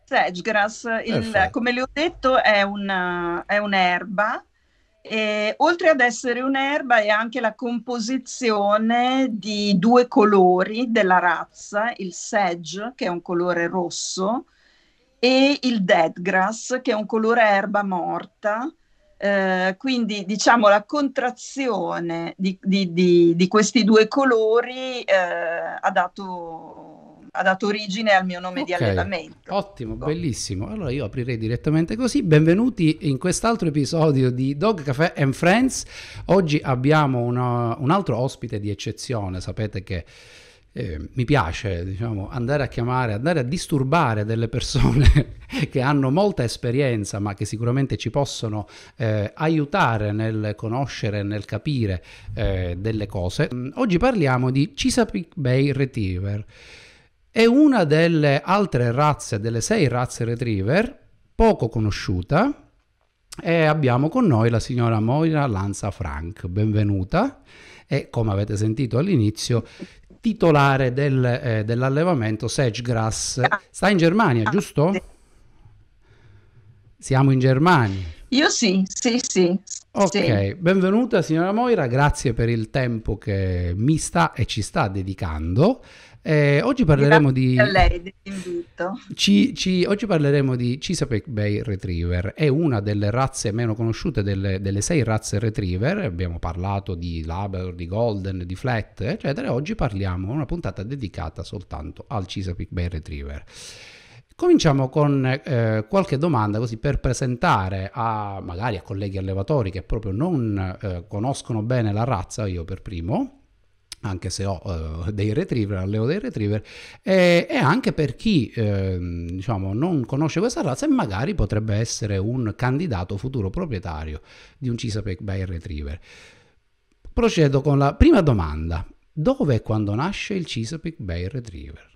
Sagegrass, Perfetto. come le ho detto, è un'erba. E oltre ad essere un'erba, è anche la composizione di due colori della razza, il sedge, che è un colore rosso, e il deadgrass, che è un colore erba morta. Quindi, diciamo, la contrazione di questi due colori ha dato origine al mio nome di Ok, allevamento. ottimo, Ecco. bellissimo. Allora io aprirei direttamente così. Benvenuti in quest'altro episodio di Dog Café and Friends. Oggi abbiamo un altro ospite di eccezione. Sapete che mi piace, diciamo, andare a chiamare, andare a disturbare delle persone che hanno molta esperienza, ma che sicuramente ci possono aiutare nel conoscere, nel capire delle cose. Oggi parliamo di Chesapeake Bay Retriever. È una delle altre razze, delle 6 razze retriever, poco conosciuta, e abbiamo con noi la signora Moira Lanza Frank. Benvenuta. E come avete sentito all'inizio, titolare dell'allevamento Sagegrass. Sta in Germania, Grazie. giusto? Siamo in Germania. Io sì, sì, sì, sì. Ok, benvenuta signora Moira, grazie per il tempo che mi sta e ci sta dedicando. Oggi parleremo Grazie a di lei dell'invito. oggi parleremo di Chesapeake Bay Retriever. È una delle razze meno conosciute delle 6 razze Retriever. Abbiamo parlato di Labrador, di Golden, di Flat, eccetera. Oggi parliamo una puntata dedicata soltanto al Chesapeake Bay Retriever. Cominciamo con qualche domanda così per presentare magari a colleghi allevatori che proprio non conoscono bene la razza, io per primo, anche se ho dei retriever, allevo dei retriever, e anche per chi diciamo non conosce questa razza e magari potrebbe essere un candidato futuro proprietario di un Chesapeake Bay Retriever. Procedo con la prima domanda. Dove e quando nasce il Chesapeake Bay Retriever?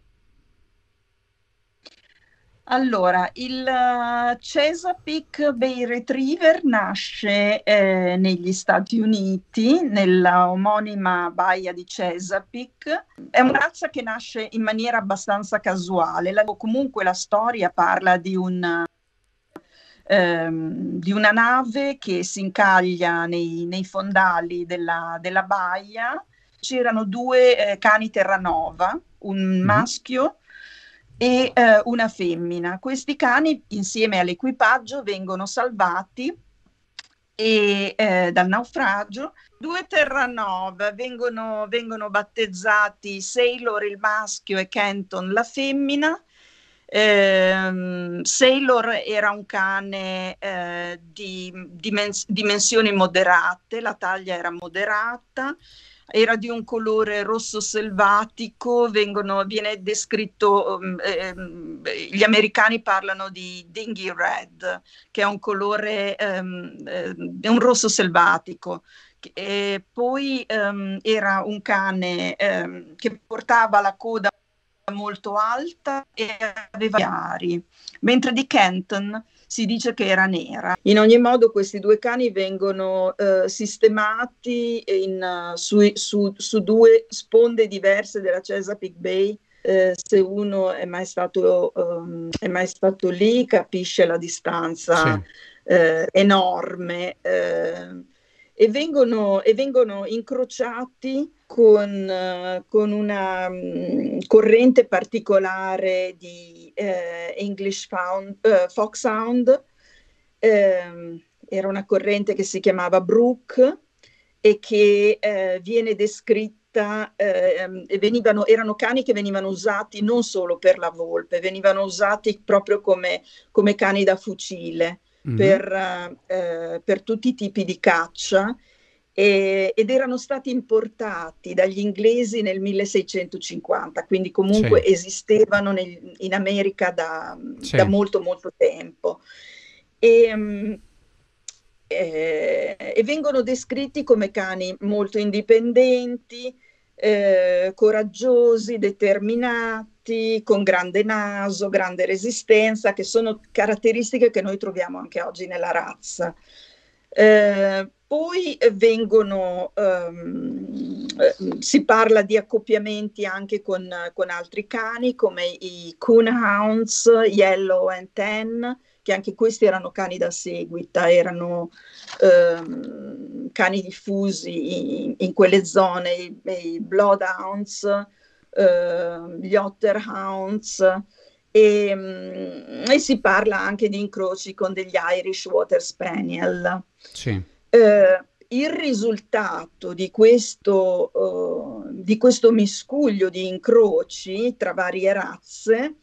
Allora, il Chesapeake Bay Retriever nasce negli Stati Uniti, nella omonima baia di Chesapeake. È una razza che nasce in maniera abbastanza casuale. Comunque la storia parla di una nave che si incaglia nei fondali della baia. C'erano due cani Terranova, un Mhm. maschio e una femmina. Questi cani, insieme all'equipaggio, vengono salvati dal naufragio. Due Terranova vengono battezzati Sailor il maschio e Kenton la femmina. Sailor era un cane di dimensioni moderate, la taglia era moderata, era di un colore rosso selvatico, viene descritto, gli americani parlano di dingy red, che è un colore, è un rosso selvatico. E poi era un cane che portava la coda molto alta e aveva gli ari, mentre di Kenton si dice che era nera. In ogni modo questi due cani vengono sistemati su due sponde diverse della Chesapeake Bay. Se uno è mai stato lì capisce la distanza Sì, enorme, e vengono incrociati con una corrente particolare di Foxhound. Era una corrente che si chiamava Brook e che viene descritta, erano cani che venivano usati non solo per la volpe, venivano usati proprio come cani da fucile mhm, per tutti i tipi di caccia, ed erano stati importati dagli inglesi nel 1650, quindi sì, comunque esistevano in America da sì, molto molto tempo. E, e vengono descritti come cani molto indipendenti, coraggiosi, determinati, con grande naso, grande resistenza, che sono caratteristiche che noi troviamo anche oggi nella razza. Poi si parla di accoppiamenti anche con altri cani, come i Coonhounds, Yellow and Tan, che anche questi erano cani da seguita, erano cani diffusi in quelle zone, i Bloodhounds, gli Otterhounds, e si parla anche di incroci con degli Irish Water Spaniel. Sì. Il risultato di questo miscuglio di incroci tra varie razze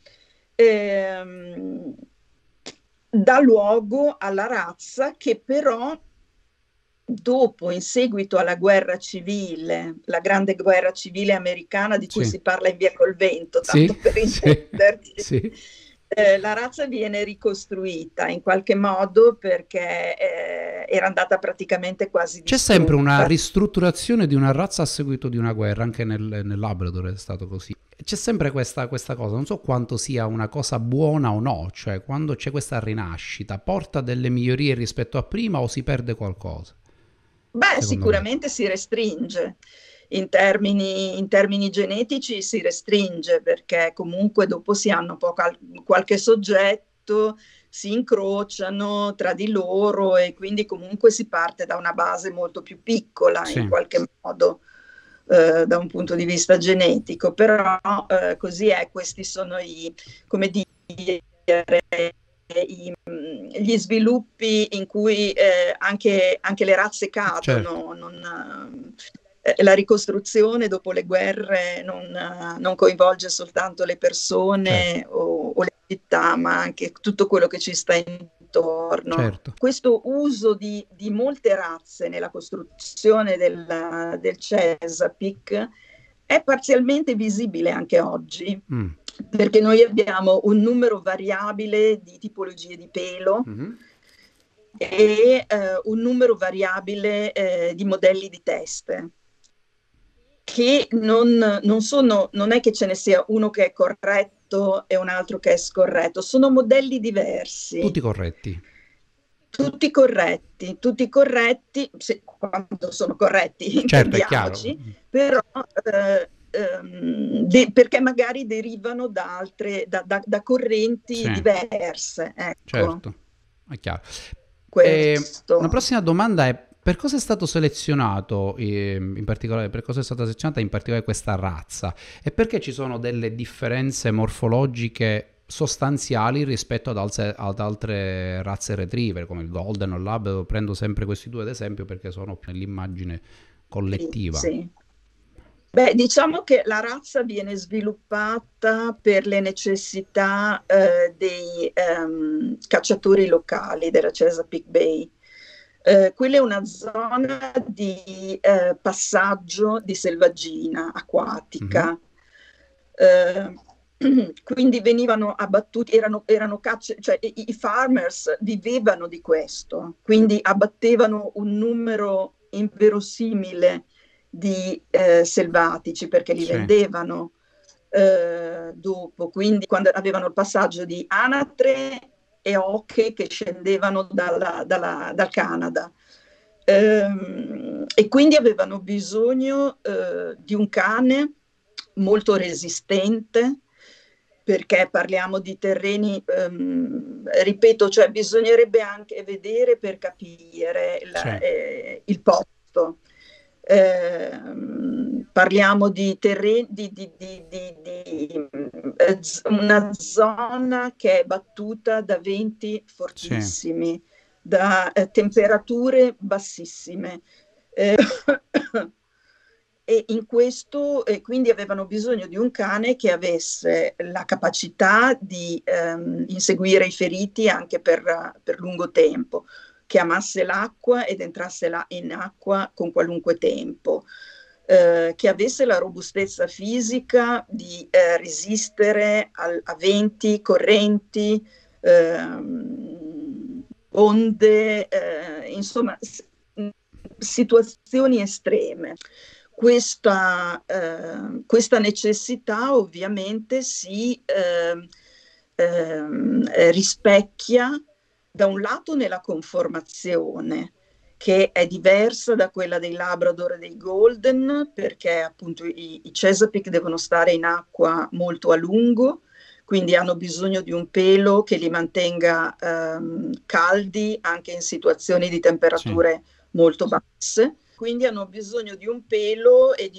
dà luogo alla razza che però dopo, in seguito alla guerra civile, la grande guerra civile americana di cui si parla in Via col Vento, tanto per intenderci, la razza viene ricostruita in qualche modo perché era andata praticamente quasi distrutta. C'è sempre una ristrutturazione di una razza a seguito di una guerra, anche nel Labrador è stato così. C'è sempre questa cosa, non so quanto sia una cosa buona o no, cioè quando c'è questa rinascita, porta delle migliorie rispetto a prima o si perde qualcosa? Beh, sicuramente si restringe. In termini genetici si restringe perché comunque dopo si hanno qualche soggetto, si incrociano tra di loro e quindi comunque si parte da una base molto più piccola in qualche modo da un punto di vista genetico, però così è, questi sono come dire, gli sviluppi in cui anche le razze cadono, la ricostruzione dopo le guerre non coinvolge soltanto le persone o le città, ma anche tutto quello che ci sta intorno. Questo uso di molte razze nella costruzione del Chesapeake è parzialmente visibile anche oggi, perché noi abbiamo un numero variabile di tipologie di pelo e un numero variabile di modelli di teste, che non è che ce ne sia uno che è corretto e un altro che è scorretto, sono modelli diversi. Tutti corretti. Tutti corretti, quando sono corretti, intendiamoci, però perché magari derivano da correnti diverse. Ecco. Certo, è chiaro. Una prossima domanda è: per cosa è stato selezionato in particolare, per cosa è stata selezionata in particolare questa razza e perché ci sono delle differenze morfologiche sostanziali rispetto ad altre razze retriever come il Golden o il Lab? Prendo sempre questi due ad esempio perché sono più nell'immagine collettiva. Sì. Beh, diciamo che la razza viene sviluppata per le necessità dei cacciatori locali della Chesapeake Bay. Quella è una zona di passaggio di selvaggina acquatica. Quindi venivano abbattuti, erano cacce, cioè i farmers vivevano di questo, quindi abbattevano un numero inverosimile di selvatici perché li vendevano dopo, quindi quando avevano il passaggio di anatre e oche che scendevano dal Canada, e quindi avevano bisogno di un cane molto resistente, perché parliamo di terreni, ripeto, cioè bisognerebbe anche vedere per capire il posto. Parliamo di terreni, di una zona che è battuta da venti fortissimi, da temperature bassissime. E in questo quindi avevano bisogno di un cane che avesse la capacità di inseguire i feriti anche per lungo tempo, che amasse l'acqua ed entrasse in acqua con qualunque tempo, che avesse la robustezza fisica di resistere a venti, correnti, onde, insomma, situazioni estreme. Questa necessità ovviamente si rispecchia da un lato nella conformazione che è diversa da quella dei Labrador e dei Golden, perché appunto i Chesapeake devono stare in acqua molto a lungo, quindi hanno bisogno di un pelo che li mantenga caldi anche in situazioni di Sì, temperature molto basse. Quindi hanno bisogno di un pelo e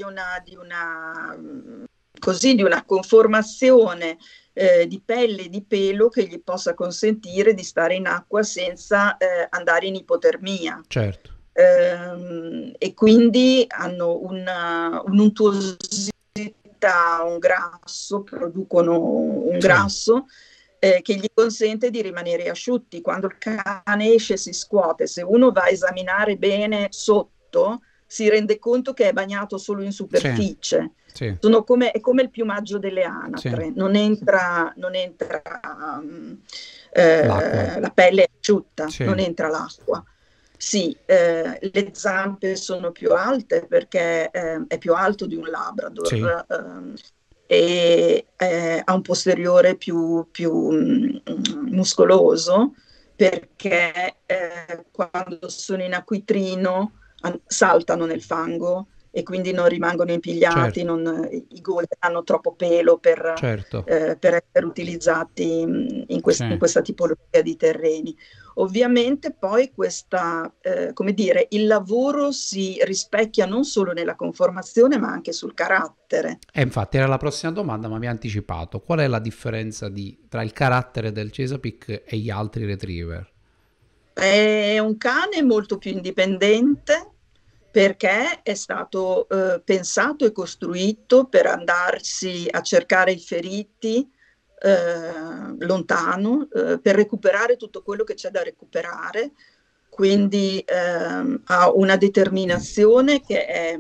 di una conformazione di pelle e di pelo che gli possa consentire di stare in acqua senza andare in ipotermia. certo. E quindi hanno un'untuosità, un grasso, producono un Sì, grasso che gli consente di rimanere asciutti. Quando il cane esce e si scuote, se uno va a esaminare bene sotto, si rende conto che è bagnato solo in sì, superficie. sì, È come il piumaggio delle sì. anatre, non entra L'acqua. la pelle è asciutta, Sì, non entra l'acqua. Sì, le zampe sono più alte perché è più alto di un sì, Labrador e ha un posteriore più muscoloso perché quando sono in acquitrino saltano nel fango e quindi non rimangono impigliati, certo, i golden hanno troppo pelo certo. per essere utilizzati in Sì. questa tipologia di terreni. Ovviamente poi come dire, il lavoro si rispecchia non solo nella conformazione ma anche sul carattere. E infatti era la prossima domanda, ma mi ha anticipato. Qual è la differenza tra il carattere del Chesapeake e gli altri retriever? È un cane molto più indipendente perché è stato pensato e costruito per andarsi a cercare i feriti lontano, per recuperare tutto quello che c'è da recuperare. Quindi ha una determinazione che è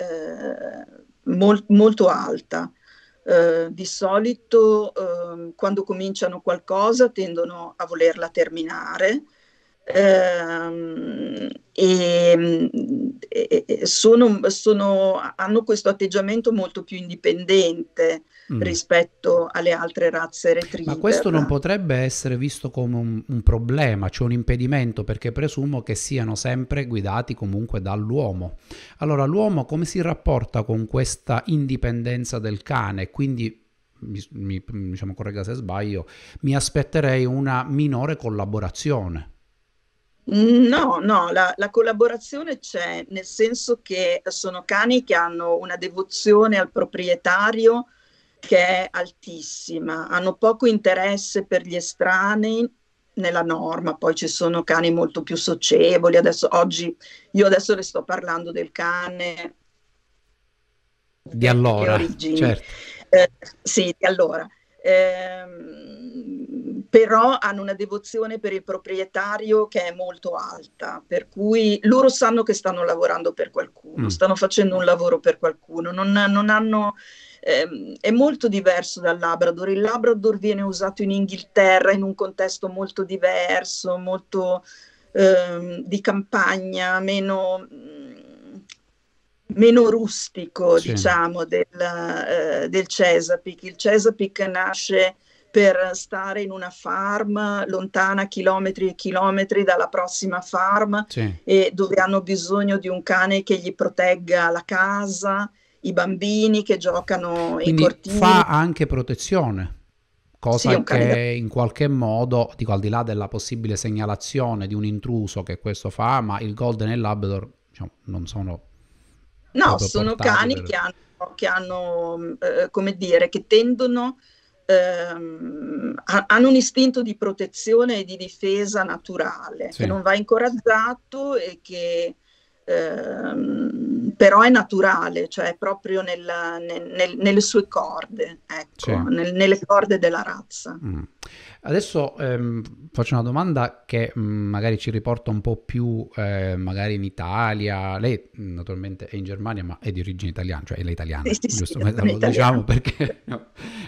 molto alta. Di solito quando cominciano qualcosa tendono a volerla terminare hanno questo atteggiamento molto più indipendente Mm. rispetto alle altre razze Ma questo non retriever. potrebbe essere visto come un problema, cioè un impedimento, perché presumo che siano sempre guidati comunque dall'uomo. Allora, l'uomo come si rapporta con questa indipendenza del cane? Quindi, diciamo, corregga se sbaglio, mi aspetterei una minore collaborazione. No, no, la collaborazione c'è, nel senso che sono cani che hanno una devozione al proprietario che è altissima, hanno poco interesse per gli estranei nella norma, poi ci sono cani molto più socievoli, io adesso le sto parlando del cane Di delle allora, origini. certo. Sì, allora, però hanno una devozione per il proprietario che è molto alta, per cui loro sanno che stanno lavorando per qualcuno, Mm. stanno facendo un lavoro per qualcuno, non hanno, è molto diverso dal Labrador. Il Labrador viene usato in Inghilterra in un contesto molto diverso, molto di campagna, meno rustico, Sì. diciamo, del Chesapeake. Il Chesapeake nasce per stare in una farm lontana chilometri e chilometri dalla prossima farm Sì. e dove hanno bisogno di un cane che gli protegga la casa, i bambini che giocano in Quindi cortili. fa anche protezione, Sì, cosa un cane da... che in qualche modo, dico al di là della possibile segnalazione di un intruso che questo fa, ma il Golden e il Labrador, diciamo, non sono No, proprio sono portati cani per... che hanno come dire, che tendono, hanno un istinto di protezione e di difesa naturale, che Sì. non va incoraggiato e che però è naturale, cioè è proprio nelle sue corde, Sì. ecco, nelle corde della razza. Mm. Adesso faccio una domanda che magari ci riporta un po' più magari in Italia. Lei naturalmente è in Germania, ma è di origine italiana, cioè lei è Sì, italiana, sì, sì, giusto? sono Lo diciamo italiana. perché... no.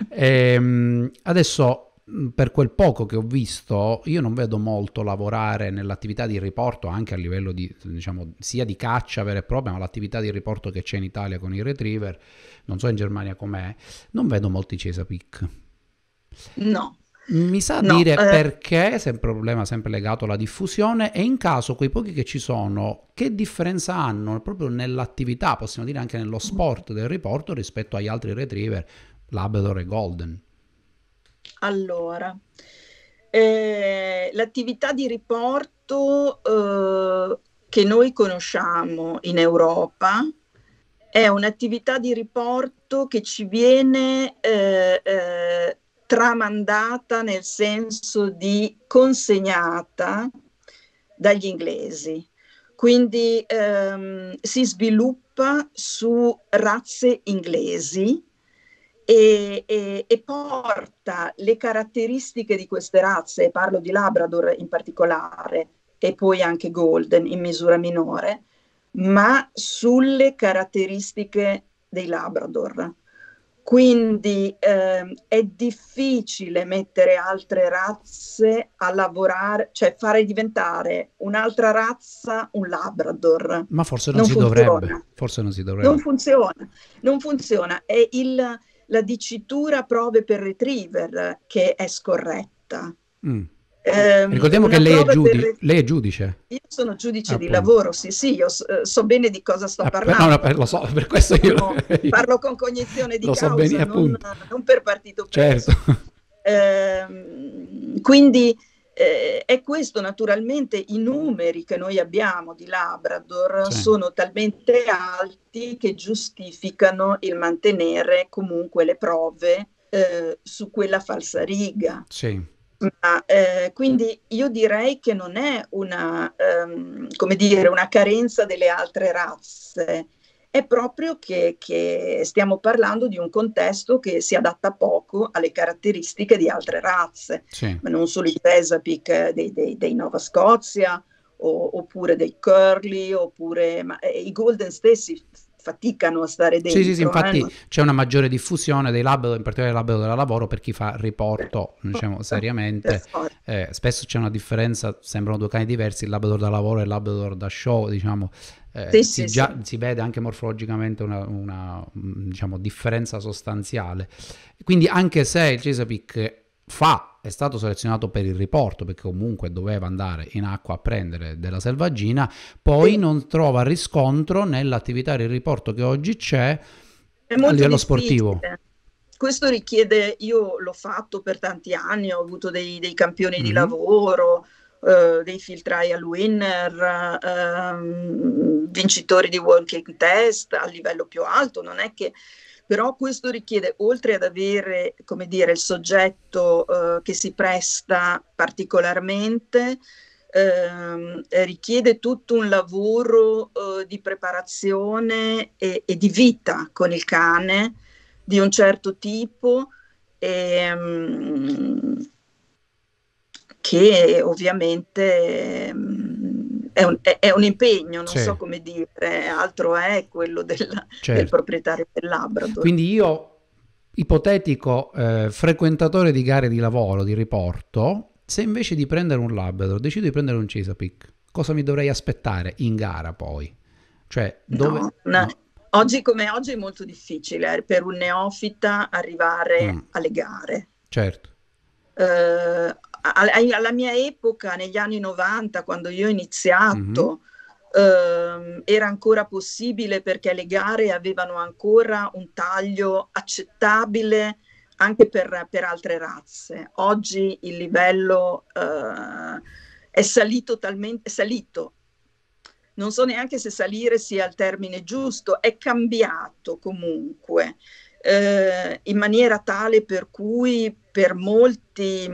Adesso per quel poco che ho visto, io non vedo molto lavorare nell'attività di riporto, anche a livello di, diciamo, sia di caccia vera e propria, ma l'attività di riporto che c'è in Italia con i retriever, non so in Germania com'è, non vedo molti Chesapeake. No. Mi sa No, dire perché, se è un problema sempre legato alla diffusione, e in caso quei pochi che ci sono, che differenza hanno proprio nell'attività, possiamo dire anche nello sport del riporto rispetto agli altri retriever, Labrador e Golden? allora, l'attività di riporto che noi conosciamo in Europa è un'attività di riporto che ci viene tramandata, nel senso di consegnata dagli inglesi. Quindi si sviluppa su razze inglesi e porta le caratteristiche di queste razze, parlo di Labrador in particolare, e poi anche Golden in misura minore, ma sulle caratteristiche dei Labrador. Quindi è difficile mettere altre razze a lavorare, cioè fare diventare un'altra razza un Labrador. Ma forse non Non si funziona, dovrebbe, forse non si non dovrebbe. funziona, non funziona. È la dicitura prove per retriever che è scorretta. Mm. Ricordiamo che Una prova per lei è giudice, io sono giudice di appunto. lavoro, sì, sì, io so bene di cosa sto No, no, parlando. lo so, per questo io, io Parlo con cognizione di lo so bene, causa, non, appunto. non per partito Certo. preso. Quindi è questo, naturalmente i numeri che noi abbiamo di Labrador Sì. sono talmente alti che giustificano il mantenere comunque le prove su quella falsariga. Sì. Ma, quindi io direi che non è come dire, una carenza delle altre razze, è proprio che stiamo parlando di un contesto che si adatta poco alle caratteristiche di altre razze, Sì. ma non solo i Chesapeake dei Nova Scotia, oppure dei Curly, oppure i Golden stessi faticano a stare Sì, sì, sì, dentro. infatti c'è una maggiore diffusione dei Labrador, in particolare dei Labrador da lavoro, per chi fa riporto, diciamo Per seriamente. forza. Spesso c'è una differenza, sembrano due cani diversi, il Labrador da lavoro e il Labrador da show, diciamo. Sì, sì, sì. Si vede anche morfologicamente diciamo, differenza sostanziale. Quindi anche se il Chesapeake è stato selezionato per il riporto, perché comunque doveva andare in acqua a prendere della selvaggina, poi Sì. non trova riscontro nell'attività di riporto che oggi c'è È a molto livello difficile. sportivo. Questo richiede, io l'ho fatto per tanti anni, ho avuto dei campioni di Mhm. lavoro, dei field trial winner, vincitori di walking test a livello più alto, non è che... Però questo richiede, oltre ad avere, come dire, il soggetto che si presta particolarmente, richiede tutto un lavoro di preparazione e di vita con il cane di un certo tipo, che ovviamente è un impegno, non Sì, so come dire, altro è quello del certo. proprietario del Labrador. Quindi io, ipotetico frequentatore di gare di lavoro, di riporto, se invece di prendere un Labrador decido di prendere un Chesapeake, cosa mi dovrei aspettare in gara poi? Cioè, dove... No. No. Oggi come oggi è molto difficile per un neofita arrivare Mm, alle gare. certo. Alla mia epoca, negli anni 90, quando io ho Mhm. iniziato, era ancora possibile perché le gare avevano ancora un taglio accettabile anche per altre razze. Oggi il livello è salito talmente, è salito. Non so neanche se salire sia il termine giusto, è cambiato comunque in maniera tale per cui per molte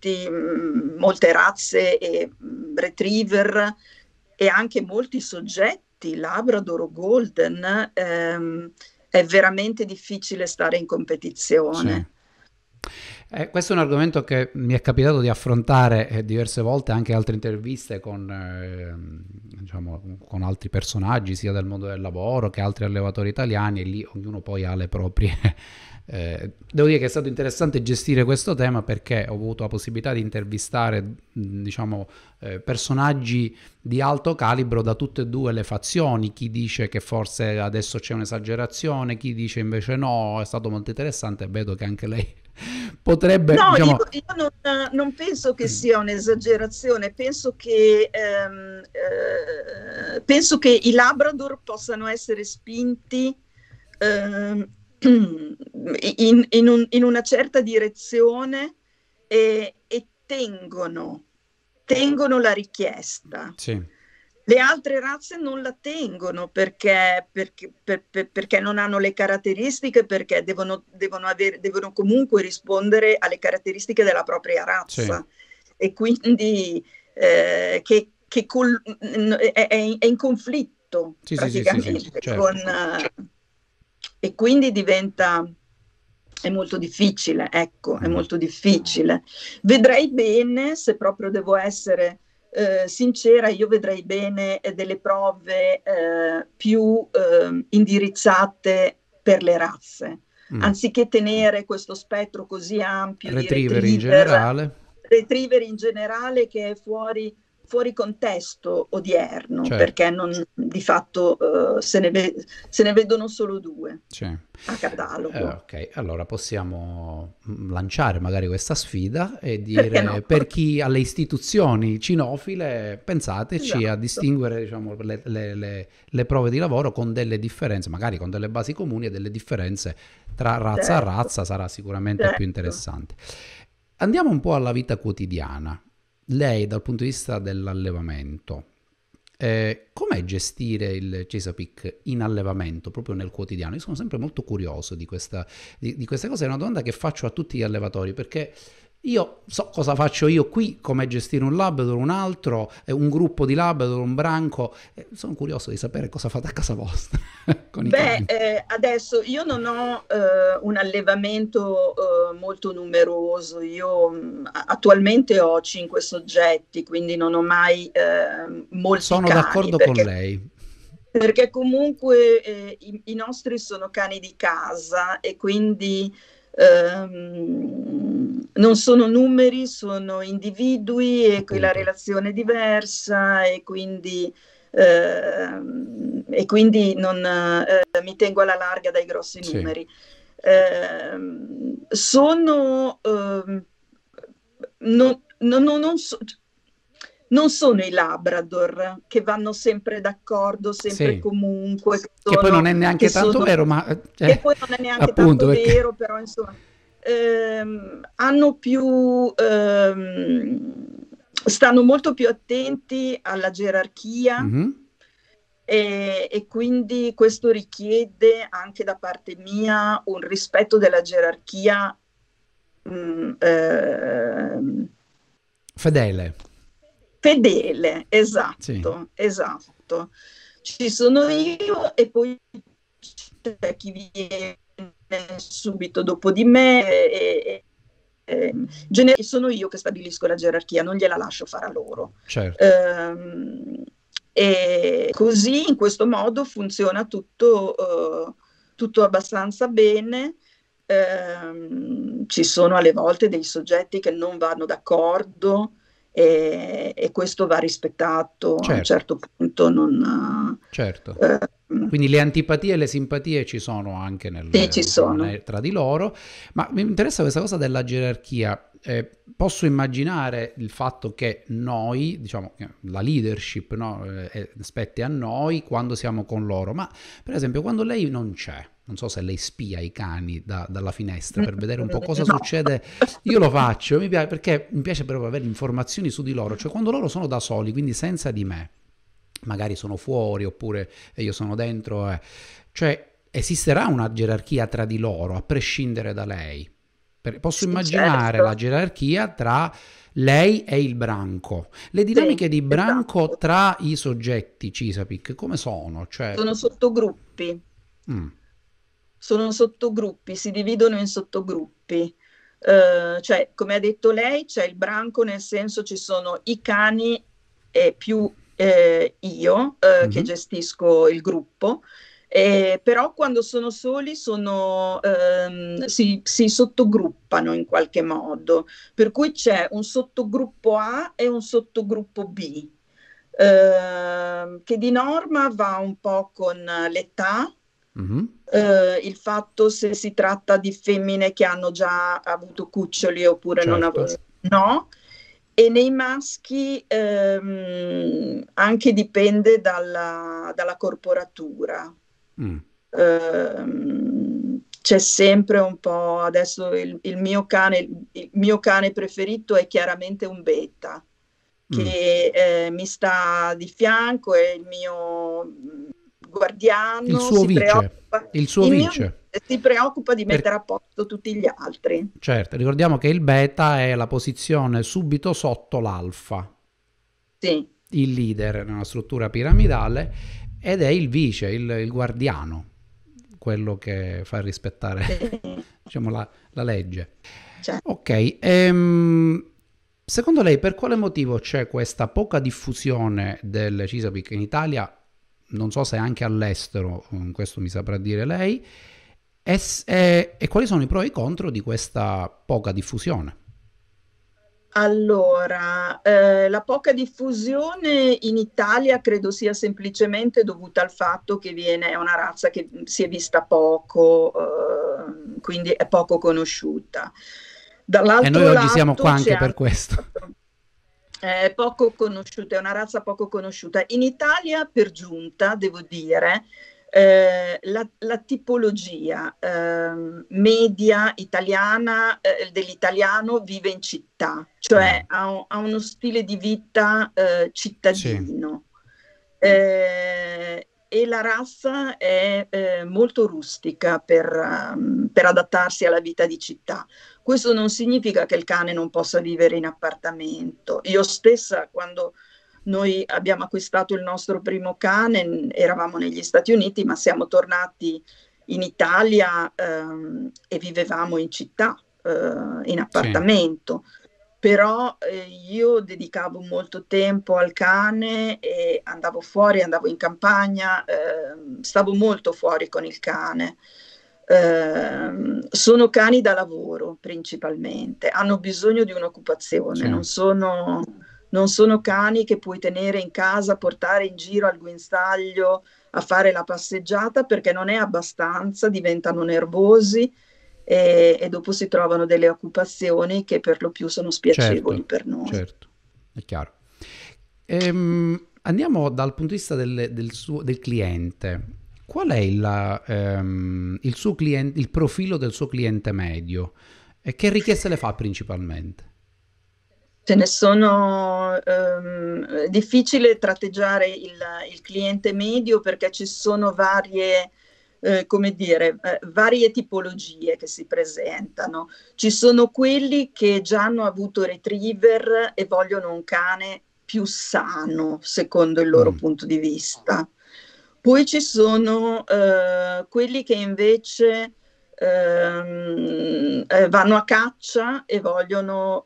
razze e retriever e anche molti soggetti, Labrador o Golden, è veramente difficile stare in Sì. competizione. Questo è un argomento che mi è capitato di affrontare diverse volte, anche in altre interviste diciamo, con altri personaggi, sia del mondo del lavoro che altri allevatori italiani, e lì ognuno poi ha le proprie... devo dire che è stato interessante gestire questo tema, perché ho avuto la possibilità di intervistare, diciamo, personaggi di alto calibro da tutte e due le fazioni. Chi dice che forse adesso c'è un'esagerazione, chi dice invece no. È stato molto interessante, vedo che anche lei potrebbe, No, diciamo... io non penso che sia un'esagerazione, penso che i Labrador possano essere spinti ehm, in una certa direzione e tengono la richiesta. Sì, Le altre razze non la tengono perché non hanno le caratteristiche, perché devono comunque rispondere alle caratteristiche della propria sì, razza e quindi è in conflitto sì, sì, sì, sì, sì, praticamente certo. e quindi è molto difficile, ecco, è Mm. molto difficile. Vedrei bene, se proprio devo essere sincera, io vedrei bene delle prove più indirizzate per le razze, Mm. anziché tenere questo spettro così ampio di Retriever in generale, retriever in generale che è fuori contesto odierno, certo. perché di fatto se ne vedono solo due Sì. a catalogo. Ok, allora possiamo lanciare magari questa sfida e Perché dire no? per chi alle istituzioni cinofile, pensateci a Esatto, distinguere, diciamo, le prove di lavoro con delle differenze, magari con delle basi comuni e delle differenze tra razza a certo, razza, sarà sicuramente più certo. interessante. Andiamo un po' alla vita quotidiana. Lei, dal punto di vista dell'allevamento, com'è gestire il Chesapeake in allevamento, proprio nel quotidiano? Io sono sempre molto curioso di queste cose, è una domanda che faccio a tutti gli allevatori, perché io so cosa faccio io qui, come gestire un Labrador, un altro, un gruppo di Labrador, un branco, sono curioso di sapere cosa fate a casa vostra con i Beh, cani. adesso io non ho un allevamento molto numeroso, io attualmente ho 5 soggetti, quindi non ho mai molti Sono cani, d'accordo con lei. perché comunque i nostri sono cani di casa e quindi non sono numeri, sono individui e la Appunto, relazione è diversa e quindi non, mi tengo alla larga dai grossi sì. numeri. Sono non non sono i Labrador che vanno sempre d'accordo, sempre Sì, comunque, che poi non è che neanche tanto sono, vero, ma che poi non è neanche appunto tanto perché vero, però insomma, hanno più, stanno molto più attenti alla gerarchia Mhm. e quindi questo richiede anche da parte mia un rispetto della gerarchia mh, ehm, Fedele, fedele, sì, esatto, esatto. Ci sono io e poi c'è chi viene subito dopo di me sono io che stabilisco la gerarchia, non gliela lascio fare a loro. certo. Ehm, e così in questo modo funziona tutto abbastanza bene. Ci sono alle volte dei soggetti che non vanno d'accordo e questo va rispettato a un Certo, certo punto. Non, certo. eh, Quindi le antipatie e le simpatie ci sono anche sì, ci diciamo, sono. tra di loro, ma mi interessa questa cosa della gerarchia. Posso immaginare il fatto che noi, diciamo, che la leadership, no, spetti a noi quando siamo con loro, ma per esempio quando lei non c'è, non so se lei spia i cani dalla finestra per vedere un po' cosa No. succede, io lo faccio, mi piace, perché mi piace proprio avere informazioni su di loro, cioè quando loro sono da soli, quindi senza di me, magari sono fuori oppure io sono dentro, cioè esisterà una gerarchia tra di loro a prescindere da lei. Posso Sì, immaginare la certo. gerarchia tra lei e il branco. Le Sì, dinamiche di branco esatto. tra i soggetti Cisapic come sono? Cioè, Sono sottogruppi. mm, Sono sottogruppi, si dividono in sottogruppi. Cioè, come ha detto lei, c'è il branco, nel senso ci sono i cani e più io che mhm, gestisco il gruppo. Però quando sono soli si sottogruppano in qualche modo, per cui c'è un sottogruppo A e un sottogruppo B, che di norma va un po' con l'età, Mhm. Il fatto se si tratta di femmine che hanno già avuto cuccioli oppure non Certo. no. E nei maschi anche dipende dalla corporatura. Mm. C'è sempre un po', adesso il mio cane preferito è chiaramente un beta, Mm. che mi sta di fianco, è il mio Il guardiano, suo vice, il suo il mio vice. si preoccupa di Per- mettere a posto tutti gli altri. Certo, ricordiamo che il beta è la posizione subito sotto l'alfa, Sì. il leader nella struttura piramidale, ed è il vice, il guardiano, quello che fa rispettare, Sì, diciamo, la legge. cioè, Ok, secondo lei per quale motivo c'è questa poca diffusione delle Cisapeak in Italia? Non so se anche all'estero, questo mi saprà dire lei, e quali sono i pro e i contro di questa poca diffusione? allora, la poca diffusione in Italia credo sia semplicemente dovuta al fatto che è una razza che si è vista poco, quindi è poco conosciuta. E noi Dall'altro oggi siamo lato qua c'è anche per anche il questo. fatto è poco conosciuta, è una razza poco conosciuta. In Italia, per giunta, devo dire, la tipologia media italiana dell'italiano vive in città, cioè Mm. ha uno stile di vita Sì, cittadino. E la razza è molto rustica per adattarsi alla vita di città. Questo non significa che il cane non possa vivere in appartamento. Io stessa, quando noi abbiamo acquistato il nostro primo cane, eravamo negli Stati Uniti, ma siamo tornati in Italia e vivevamo in città, in sì, appartamento. Però io dedicavo molto tempo al cane e andavo fuori, andavo in campagna, stavo molto fuori con il cane. Sono cani da lavoro principalmente, hanno bisogno di un'occupazione, sì. non sono cani che puoi tenere in casa, portare in giro al guinzaglio a fare la passeggiata perché non è abbastanza, diventano nervosi e dopo si trovano delle occupazioni che per lo più sono spiacevoli Certo, per noi. certo, è chiaro. Andiamo dal punto di vista del cliente. Qual è il suo cliente, il profilo del suo cliente medio? E che richieste le fa principalmente? Ce ne sono, difficile tratteggiare il cliente medio perché ci sono come dire, varie tipologie che si presentano. Ci sono quelli che già hanno avuto retriever e vogliono un cane più sano, secondo il loro Mm, punto di vista. Poi ci sono quelli che invece vanno a caccia e vogliono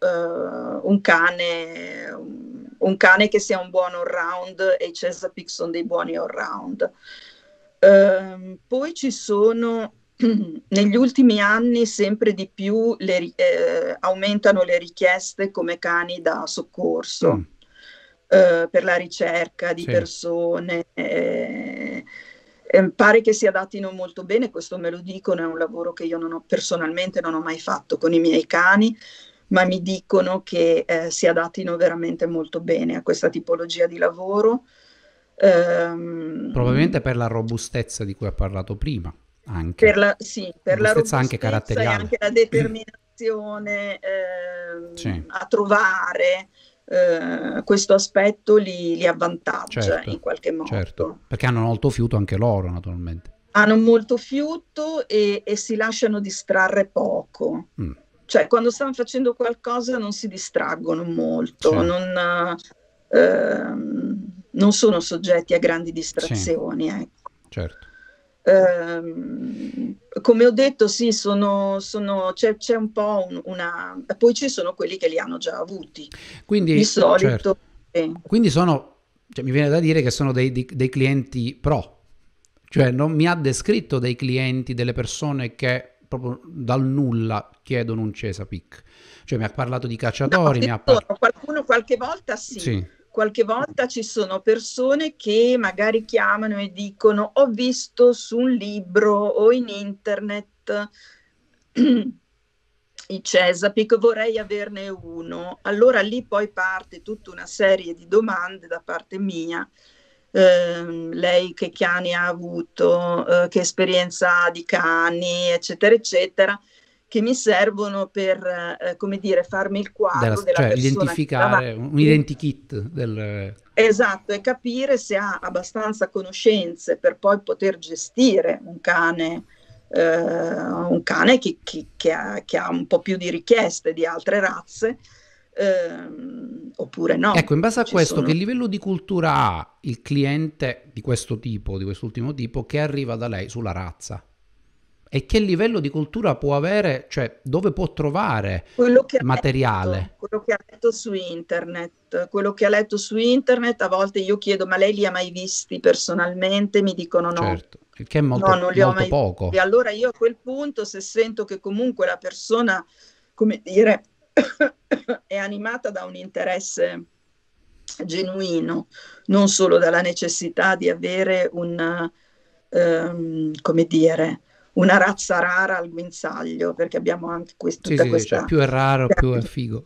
un cane che sia un buon all-round e i Chesapeake sono dei buoni all-round. Poi ci sono negli ultimi anni sempre di più aumentano le richieste come cani da mm, soccorso per la ricerca di sì, persone. Pare che si adattino molto bene, questo me lo dicono, è un lavoro che io personalmente non ho mai fatto con i miei cani, ma mi dicono che si adattino veramente molto bene a questa tipologia di lavoro. probabilmente per la robustezza di cui ha parlato prima, anche. Sì, per la Robustezza anche robustezza e anche caratteriale. la determinazione Sì, a trovare questo aspetto li avvantaggia in certo, qualche certo. modo. Perché hanno molto fiuto anche loro, naturalmente. Hanno molto fiuto e si lasciano distrarre poco. Mm, Cioè, quando stanno facendo qualcosa non si distraggono molto, sì, non sono soggetti a grandi sì, distrazioni, ecco. certo. Come ho detto, sì, c'è un po' una. Poi ci sono quelli che li hanno già avuti. Di Quindi, certo. solito, sì. Quindi sono, cioè, mi viene da dire che sono dei clienti pro. Cioè, non mi ha descritto dei clienti, delle persone che proprio dal nulla chiedono un Chesapeake. Cioè, mi ha parlato di No, cacciatori, ci mi ha sono parlato. qualcuno qualche volta sì, Sì, qualche volta ci sono persone che magari chiamano e dicono: ho visto su un libro o in internet i Chesapeake, vorrei averne uno. Allora lì poi parte tutta una serie di domande da parte mia. Lei che cani ha avuto, che esperienza ha di cani, eccetera, eccetera, che mi servono per, come dire, farmi il quadro della cioè persona che identificare un identikit del... Esatto, e capire se ha abbastanza conoscenze per poi poter gestire un cane che ha un po' più di richieste di altre razze, oppure no. Ecco, in base a questo, sono... che livello di cultura ha il cliente di questo tipo, di quest'ultimo tipo, che arriva da lei sulla razza? E che livello di cultura può avere, cioè dove può trovare materiale? Quello che ha letto su internet, a volte io chiedo: ma lei li ha mai visti personalmente? Mi dicono no. Certo, il che è molto, no, non li ho molto mai poco. visti. E allora io a quel punto, se sento che comunque la persona, come dire, è animata da un interesse genuino, non solo dalla necessità di avere come dire, una razza rara al guinzaglio, perché abbiamo anche tutta questa... Cioè, più è raro, più è figo.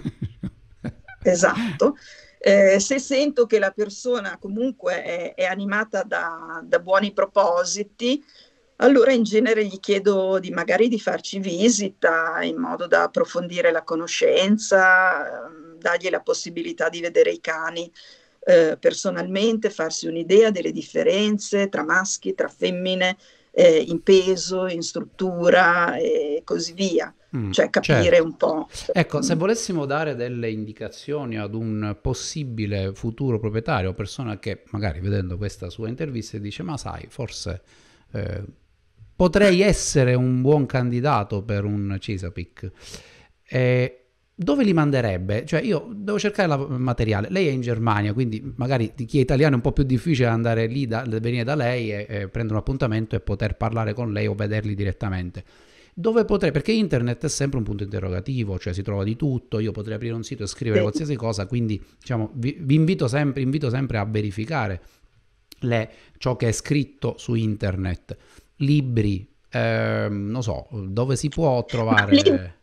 Esatto. Se sento che la persona comunque è animata da buoni propositi, allora in genere gli chiedo magari di farci visita in modo da approfondire la conoscenza, dargli la possibilità di vedere i cani personalmente, farsi un'idea delle differenze tra maschi, tra femmine, in peso, in struttura e così via. Cioè capire certo. un po'. Ecco, se volessimo dare delle indicazioni ad un possibile futuro proprietario o persona che magari vedendo questa sua intervista dice: ma sai, forse potrei essere un buon candidato per un Chesapeake, dove li manderebbe? Cioè io devo cercare materiale, lei è in Germania, quindi magari chi è italiano è un po' più difficile andare lì, venire da lei e prendere un appuntamento e poter parlare con lei o vederli direttamente. Dove potrei, perché internet è sempre un punto interrogativo, cioè si trova di tutto, io potrei aprire un sito e scrivere qualsiasi cosa, quindi diciamo vi invito sempre a verificare ciò che è scritto su internet, libri, non so, dove si può trovare...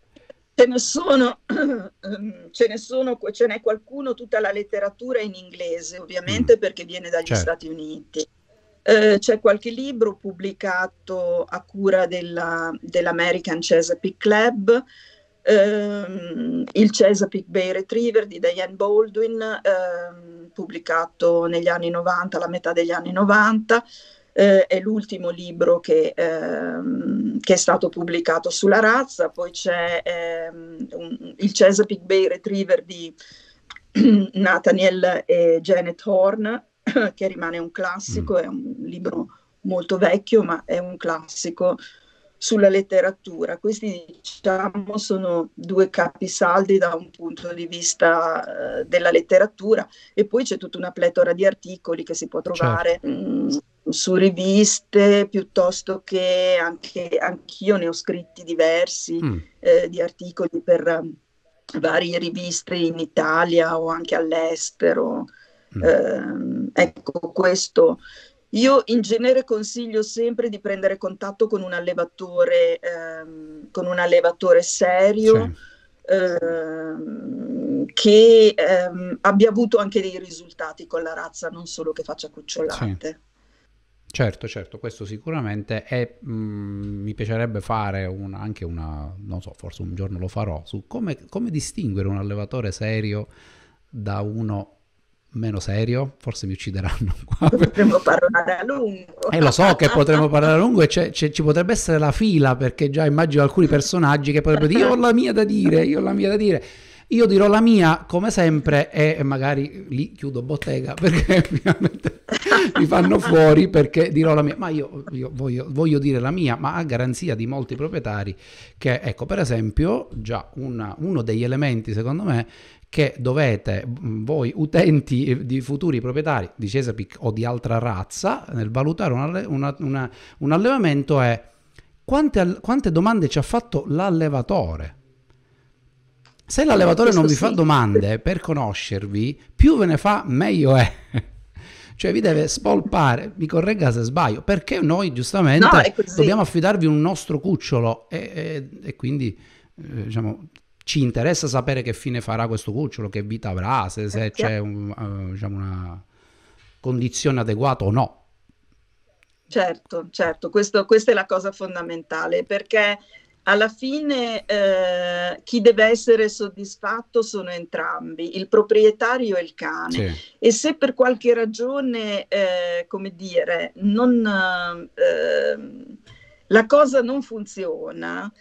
Ce n'è qualcuno, tutta la letteratura in inglese, ovviamente, perché viene dagli Stati Uniti. C'è qualche libro pubblicato a cura dell'American Chesapeake Club, il Chesapeake Bay Retriever di Diane Baldwin, pubblicato negli anni 90, alla metà degli anni 90. È l'ultimo libro che è stato pubblicato sulla razza. Poi c'è il Chesapeake Bay Retriever di Nathaniel e Janet Horn, che rimane un classico, è un libro molto vecchio, ma è un classico sulla letteratura. Questi, diciamo, sono due capisaldi da un punto di vista della letteratura, e poi c'è tutta una pletora di articoli che si può trovare su riviste, piuttosto che anch'io ne ho scritti diversi di articoli per varie riviste in Italia o anche all'estero. Ecco, questo io in genere consiglio sempre di prendere contatto con un allevatore serio, che abbia avuto anche dei risultati con la razza, non solo che faccia cucciolate. Certo, questo sicuramente, e mi piacerebbe fare anche una, non so, forse un giorno lo farò, su come distinguere un allevatore serio da uno meno serio. Forse mi uccideranno qua. Potremmo parlare a lungo. Lo so che potremmo parlare a lungo, e ci potrebbe essere la fila, perché già immagino alcuni personaggi che potrebbero dire: io ho la mia da dire. Io dirò la mia come sempre, e magari lì chiudo bottega, perché ovviamente mi fanno fuori perché dirò la mia. Ma io voglio dire la mia, ma a garanzia di molti proprietari che, ecco, per esempio, già uno degli elementi secondo me che dovete voi utenti di futuri proprietari di Chesapeake o di altra razza nel valutare un allevamento è: quante domande ci ha fatto l'allevatore. Se l'allevatore non Questo vi fa sì. domande per conoscervi, più ve ne fa meglio è. Cioè vi deve spolpare, mi corregga se sbaglio, perché noi No, giustamente è così. dobbiamo affidarvi un nostro cucciolo e quindi diciamo, ci interessa sapere che fine farà questo cucciolo, che vita avrà, se c'è diciamo una condizione adeguata o no. Certo, certo, questa è la cosa fondamentale, perché alla fine chi deve essere soddisfatto sono entrambi, il proprietario e il cane. Sì, E se per qualche ragione, come dire, la cosa non funziona,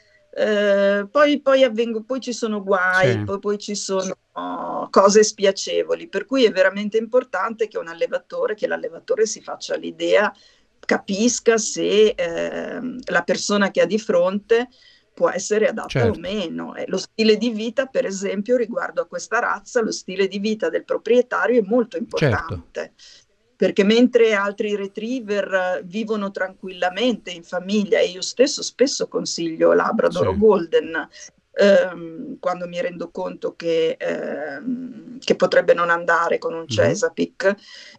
poi ci sono guai, sì, poi ci sono cose spiacevoli, per cui è veramente importante che che l'allevatore si faccia l'idea, capisca se la persona che ha di fronte può essere adatta o certo, meno. Lo stile di vita, per esempio, riguardo a questa razza, lo stile di vita del proprietario è molto certo. importante, perché mentre altri retriever vivono tranquillamente in famiglia, e io stesso spesso consiglio Labrador o Sì, Golden, quando mi rendo conto che potrebbe non andare con un mhm, Chesapeake.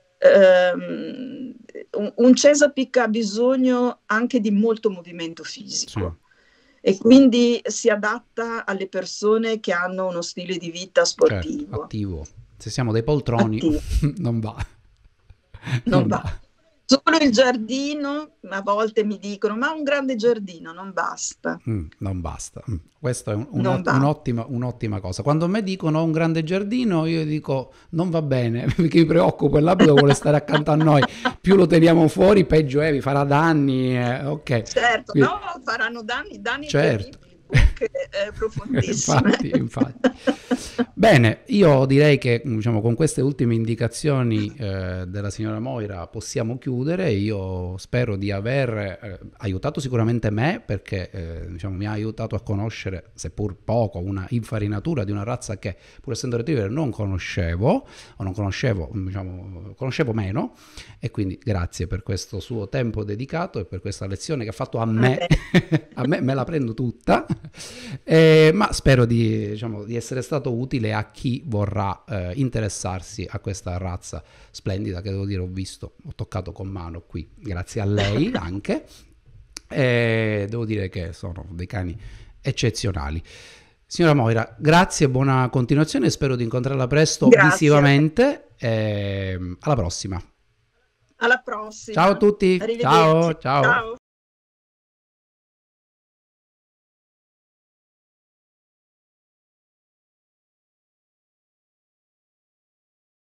Un Chesapeake ha bisogno anche di molto movimento sì, fisico e quindi si adatta alle persone che hanno uno stile di vita certo, sportivo, attivo. Se siamo dei poltroni attivo. non va, Non non va. va. Solo il giardino, a volte mi dicono, ma un grande giardino non basta, Non basta. Questa è non va. un'ottima cosa. Quando a me dicono ho un grande giardino, io dico non va bene, perché mi preoccupo, il labrido vuole stare accanto a noi. Più lo teniamo fuori, peggio è, vi farà danni. Ok. Certo, Quindi, no, faranno danni certo. terribili, buche profondissime. Infatti, infatti. Bene, io direi che diciamo, con queste ultime indicazioni della signora Moira possiamo chiudere. Io spero di aver aiutato sicuramente me perché diciamo, mi ha aiutato a conoscere, seppur poco, una infarinatura di una razza che pur essendo retriever non conoscevo o non conoscevo, diciamo, conoscevo meno e quindi grazie per questo suo tempo dedicato e per questa lezione che ha fatto a me. A me la prendo tutta, ma spero diciamo, di essere stato utile a chi vorrà interessarsi a questa razza splendida che devo dire ho toccato con mano qui, grazie a lei anche, e devo dire che sono dei cani eccezionali. Signora Moira, grazie, buona continuazione, spero di incontrarla presto Grazie a te. visivamente, alla prossima. Alla Ciao a prossima. tutti, Arrivederci. ciao, ciao. Ciao.